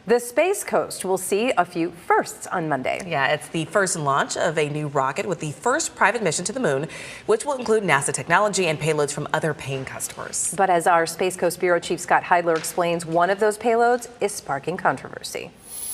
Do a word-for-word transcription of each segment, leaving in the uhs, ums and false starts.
The Space Coast will see a few firsts on Monday. Yeah, it's the first launch of a new rocket with the first private mission to the moon, which will include NASA technology and payloads from other paying customers. But as our Space Coast Bureau Chief Scott Heidler explains, one of those payloads is sparking controversy.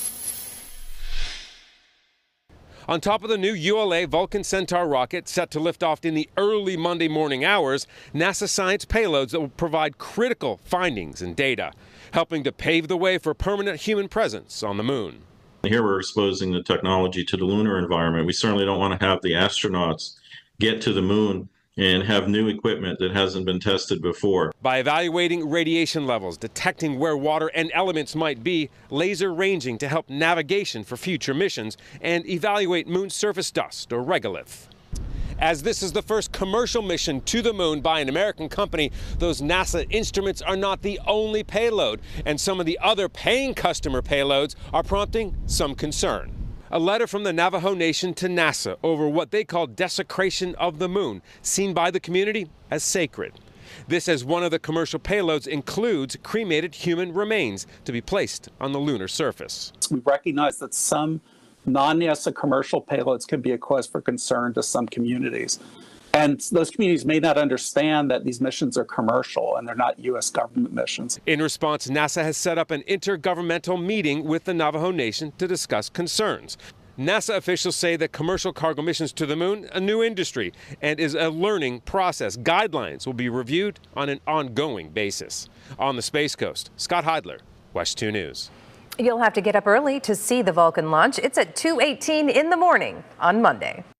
On top of the new U L A Vulcan Centaur rocket set to lift off in the early Monday morning hours, NASA science payloads that will provide critical findings and data, helping to pave the way for permanent human presence on the moon. Here we're exposing the technology to the lunar environment. We certainly don't want to have the astronauts get to the moon and have new equipment that hasn't been tested before. By evaluating radiation levels, detecting where water and elements might be, laser ranging to help navigation for future missions, and evaluate moon surface dust or regolith. As this is the first commercial mission to the moon by an American company, those NASA instruments are not the only payload, and some of the other paying customer payloads are prompting some concern. A letter from the Navajo Nation to NASA over what they call desecration of the moon, seen by the community as sacred. This, as one of the commercial payloads, includes cremated human remains to be placed on the lunar surface. We recognize that some non-NASA commercial payloads can be a cause for concern to some communities. And those communities may not understand that these missions are commercial and they're not U S government missions. In response, NASA has set up an intergovernmental meeting with the Navajo Nation to discuss concerns. NASA officials say that commercial cargo missions to the moon, a new industry, and is a learning process. Guidelines will be reviewed on an ongoing basis. On the Space Coast, Scott Heidler, WESH two News. You'll have to get up early to see the Vulcan launch. It's at two eighteen in the morning on Monday.